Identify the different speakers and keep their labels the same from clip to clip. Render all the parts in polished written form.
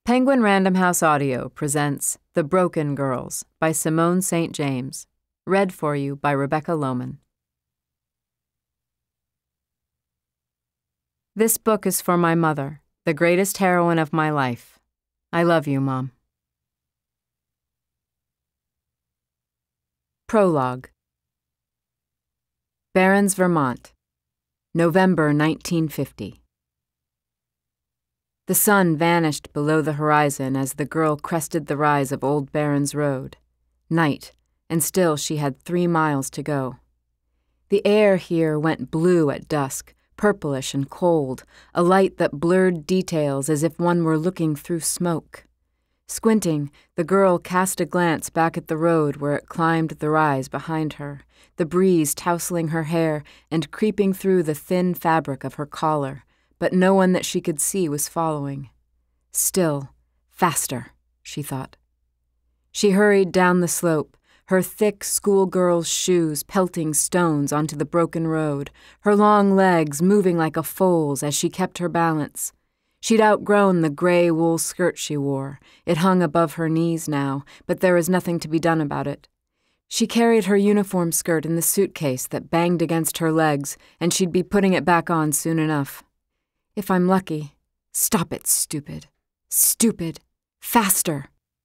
Speaker 1: Penguin Random House Audio presents The Broken Girls by Simone St. James, read for you by Rebecca Lowman. This book is for my mother, the greatest heroine of my life. I love you, Mom. Prologue. Barrens, Vermont, November 1950. The sun vanished below the horizon as the girl crested the rise of Old Barrens Road. Night, and still she had 3 miles to go. The air here went blue at dusk, purplish and cold, a light that blurred details as if one were looking through smoke. Squinting, the girl cast a glance back at the road where it climbed the rise behind her, the breeze tousling her hair and creeping through the thin fabric of her collar, but no one that she could see was following. Still, faster, she thought. She hurried down the slope, her thick schoolgirl's shoes pelting stones onto the broken road, her long legs moving like a foal's as she kept her balance. She'd outgrown the gray wool skirt she wore. It hung above her knees now, but there was nothing to be done about it. She carried her uniform skirt in the suitcase that banged against her legs, and she'd be putting it back on soon enough. If I'm lucky. Stop it, stupid. Stupid. Faster.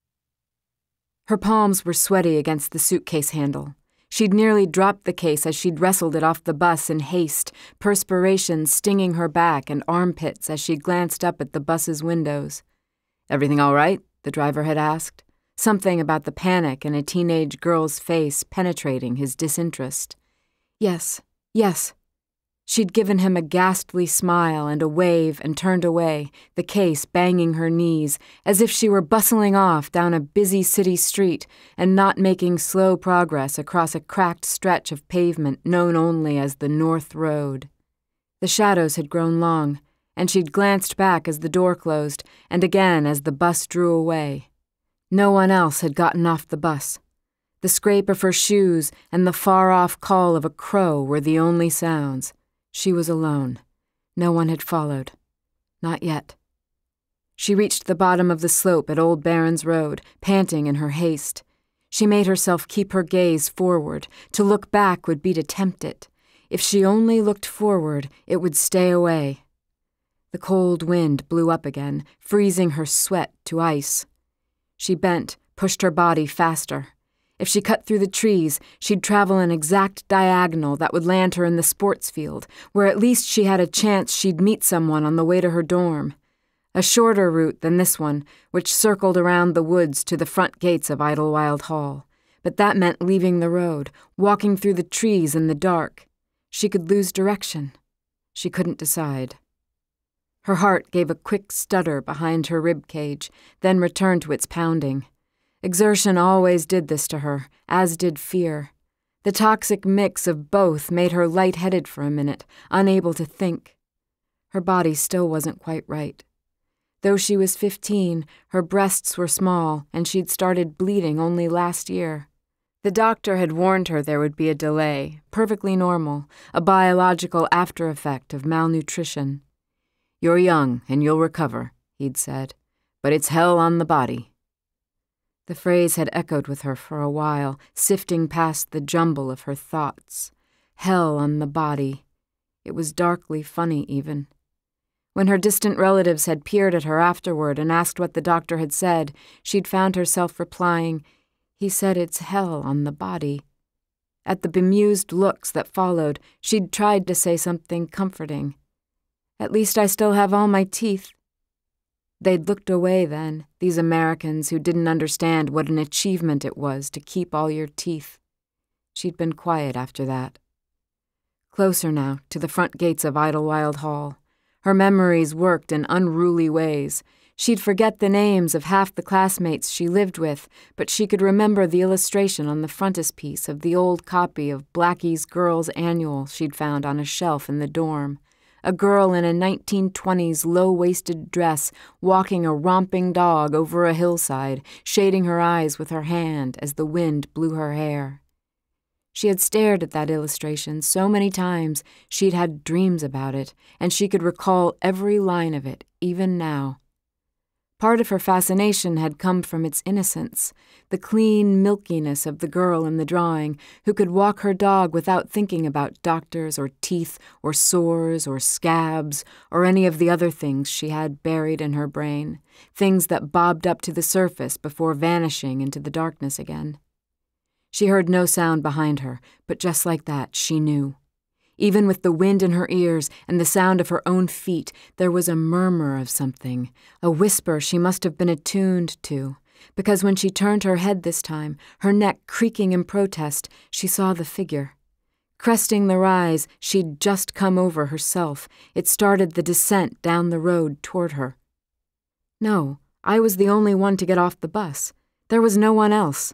Speaker 1: Her palms were sweaty against the suitcase handle. She'd nearly dropped the case as she'd wrestled it off the bus in haste, perspiration stinging her back and armpits as she glanced up at the bus's windows. "Everything all right?" the driver had asked. Something about the panic in a teenage girl's face penetrating his disinterest. Yes. She'd given him a ghastly smile and a wave and turned away, the case banging her knees, as if she were bustling off down a busy city street and not making slow progress across a cracked stretch of pavement known only as the North Road. The shadows had grown long, and she'd glanced back as the door closed and again as the bus drew away. No one else had gotten off the bus. The scrape of her shoes and the far-off call of a crow were the only sounds. She was alone. No one had followed. Not yet. She reached the bottom of the slope at Old Barrens Road, panting in her haste. She made herself keep her gaze forward. To look back would be to tempt it. If she only looked forward, it would stay away. The cold wind blew up again, freezing her sweat to ice. She bent, pushed her body faster. If she cut through the trees, she'd travel an exact diagonal that would land her in the sports field, where at least she had a chance she'd meet someone on the way to her dorm. A shorter route than this one, which circled around the woods to the front gates of Idlewild Hall. But that meant leaving the road, walking through the trees in the dark. She could lose direction. She couldn't decide. Her heart gave a quick stutter behind her rib cage, then returned to its pounding. Exertion always did this to her, as did fear. The toxic mix of both made her lightheaded for a minute, unable to think. Her body still wasn't quite right. Though she was 15, her breasts were small, and she'd started bleeding only last year. The doctor had warned her there would be a delay, perfectly normal, a biological after-effect of malnutrition. "You're young, and you'll recover," he'd said, "but it's hell on the body." The phrase had echoed with her for a while, sifting past the jumble of her thoughts. Hell on the body. It was darkly funny, even. When her distant relatives had peered at her afterward and asked what the doctor had said, she'd found herself replying, "He said it's hell on the body." At the bemused looks that followed, she'd tried to say something comforting. "At least I still have all my teeth." They'd looked away then, these Americans who didn't understand what an achievement it was to keep all your teeth. She'd been quiet after that. Closer now, to the front gates of Idlewild Hall. Her memories worked in unruly ways. She'd forget the names of half the classmates she lived with, but she could remember the illustration on the frontispiece of the old copy of Blackie's Girls Annual she'd found on a shelf in the dorm. A girl in a 1920s low-waisted dress walking a romping dog over a hillside, shading her eyes with her hand as the wind blew her hair. She had stared at that illustration so many times she'd had dreams about it, and she could recall every line of it, even now. Part of her fascination had come from its innocence, the clean milkiness of the girl in the drawing who could walk her dog without thinking about doctors or teeth or sores or scabs or any of the other things she had buried in her brain, things that bobbed up to the surface before vanishing into the darkness again. She heard no sound behind her, but just like that, she knew. Even with the wind in her ears and the sound of her own feet, there was a murmur of something, a whisper she must have been attuned to, because when she turned her head this time, her neck creaking in protest, she saw the figure. Cresting the rise she'd just come over herself, it started the descent down the road toward her. No, I was the only one to get off the bus. There was no one else.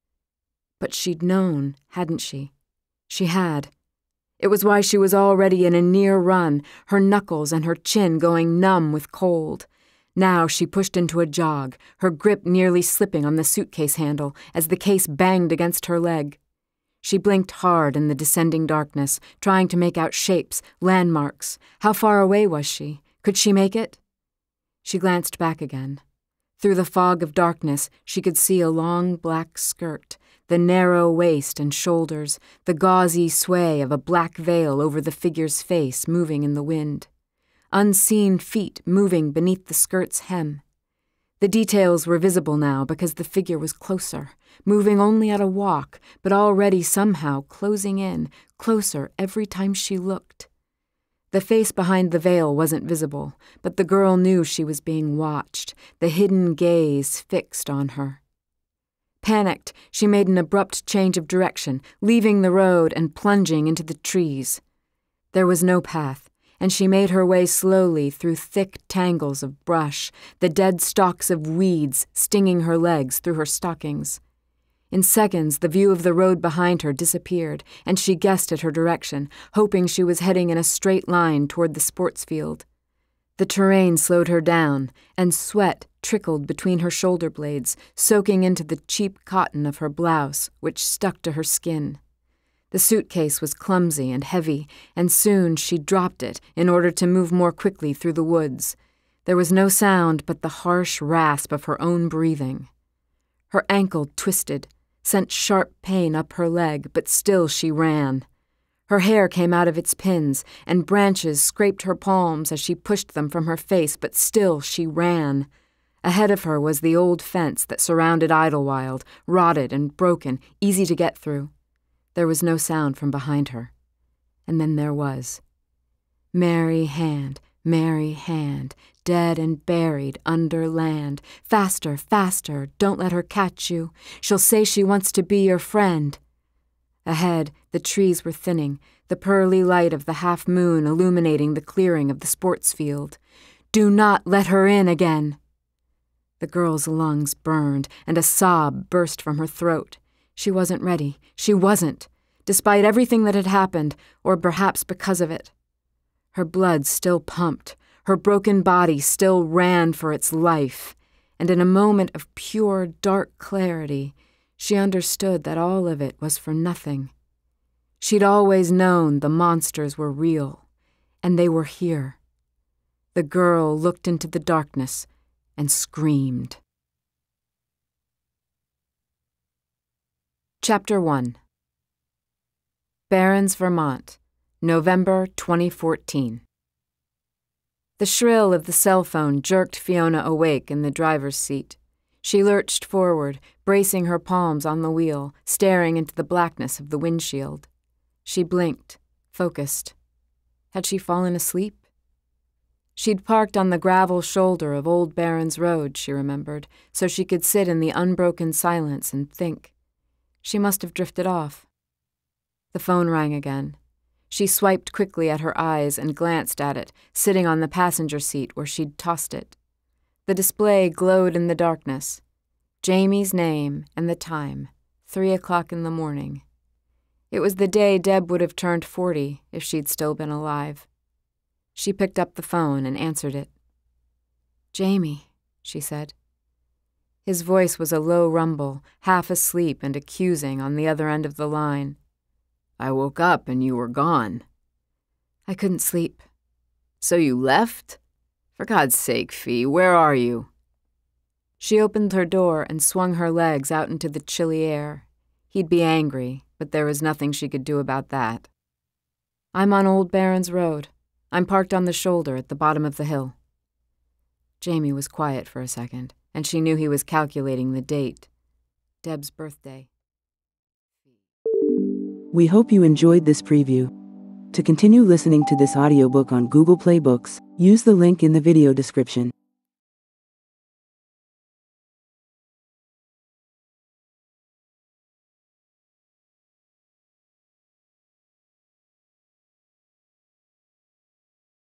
Speaker 1: But she'd known, hadn't she? She had. It was why she was already in a near run, her knuckles and her chin going numb with cold. Now she pushed into a jog, her grip nearly slipping on the suitcase handle as the case banged against her leg. She blinked hard in the descending darkness, trying to make out shapes, landmarks. How far away was she? Could she make it? She glanced back again. Through the fog of darkness, she could see a long black skirt, the narrow waist and shoulders, the gauzy sway of a black veil over the figure's face moving in the wind. Unseen feet moving beneath the skirt's hem. The details were visible now because the figure was closer, moving only at a walk, but already somehow closing in, closer every time she looked. The face behind the veil wasn't visible, but the girl knew she was being watched, the hidden gaze fixed on her. Panicked, she made an abrupt change of direction, leaving the road and plunging into the trees. There was no path, and she made her way slowly through thick tangles of brush, the dead stalks of weeds stinging her legs through her stockings. In seconds, the view of the road behind her disappeared, and she guessed at her direction, hoping she was heading in a straight line toward the sports field. The terrain slowed her down, and sweat trickled between her shoulder blades, soaking into the cheap cotton of her blouse, which stuck to her skin. The suitcase was clumsy and heavy, and soon she dropped it in order to move more quickly through the woods. There was no sound but the harsh rasp of her own breathing. Her ankle twisted, sent sharp pain up her leg, but still she ran. Her hair came out of its pins, and branches scraped her palms as she pushed them from her face, but still she ran. Ahead of her was the old fence that surrounded Idlewild, rotted and broken, easy to get through. There was no sound from behind her. And then there was. Mary Hand, dead and buried under land. Faster, faster, don't let her catch you. She'll say she wants to be your friend. Ahead, the trees were thinning, the pearly light of the half-moon illuminating the clearing of the sports field. Do not let her in again. The girl's lungs burned, and a sob burst from her throat. She wasn't ready. She wasn't, despite everything that had happened, or perhaps because of it. Her blood still pumped. Her broken body still ran for its life, and in a moment of pure, dark clarity, she understood that all of it was for nothing. She'd always known the monsters were real, and they were here. The girl looked into the darkness and screamed. Chapter 1. Barrens, Vermont, November 2014. The shrill of the cell phone jerked Fiona awake in the driver's seat. She lurched forward, bracing her palms on the wheel, staring into the blackness of the windshield. She blinked, focused. Had she fallen asleep? She'd parked on the gravel shoulder of Old Barrens Road, she remembered, so she could sit in the unbroken silence and think. She must have drifted off. The phone rang again. She swiped quickly at her eyes and glanced at it, sitting on the passenger seat where she'd tossed it. The display glowed in the darkness. Jamie's name and the time, 3:00 in the morning. It was the day Deb would have turned 40 if she'd still been alive. She picked up the phone and answered it. "Jamie," she said. His voice was a low rumble, half asleep and accusing on the other end of the line. "I woke up and you were gone." "I couldn't sleep." "So you left? For God's sake, Fee, where are you?" She opened her door and swung her legs out into the chilly air. He'd be angry, but there was nothing she could do about that. I'm on Old Barrens Road. I'm parked on the shoulder at the bottom of the hill. Jamie was quiet for a second, and she knew he was calculating the date. Deb's birthday.
Speaker 2: We hope you enjoyed this preview. To continue listening to this audiobook on Google Play Books, use the link in the video description.